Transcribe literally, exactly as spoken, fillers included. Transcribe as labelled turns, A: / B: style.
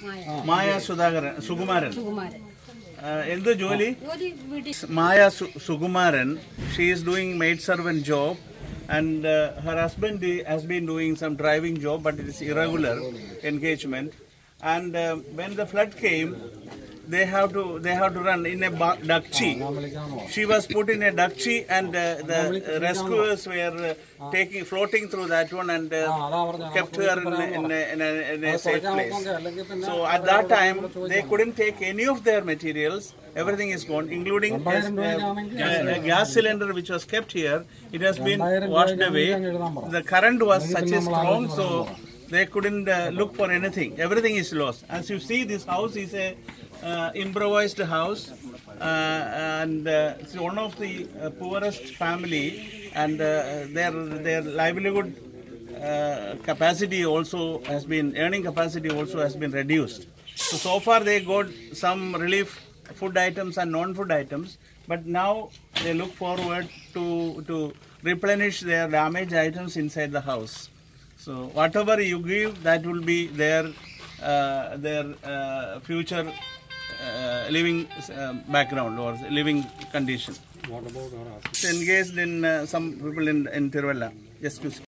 A: Maya Sudhakaran, Sukumaran. Endu Joli? Maya Sukumaran. She is doing maid servant job, and uh, her husband has been doing some driving job, but it is irregular engagement. And uh, when the flood came, they have to they have to run in a duckchi. She was put in a duckchi, and uh, the rescuers were uh, taking floating through that one and uh, kept her in, in, a, in, a, in a safe place. So at that time they couldn't take any of their materials. Everything is gone, including a, a, a gas cylinder which was kept here. It has been washed away. The current was such a strong, so they couldn't uh, look for anything. Everything is lost. As you see, this house is a uh, improvised house, uh, and uh, it's one of the uh, poorest family, and uh, their their livelihood uh, capacity also has been earning capacity also has been reduced. So so far they got some relief food items and non-food items, but now they look forward to to replenish their damaged items inside the house. So whatever you give, that will be their uh, their uh, future uh, living uh, background or living condition. What about our engaged in uh, some people in in Tiruvalla? Yes, please.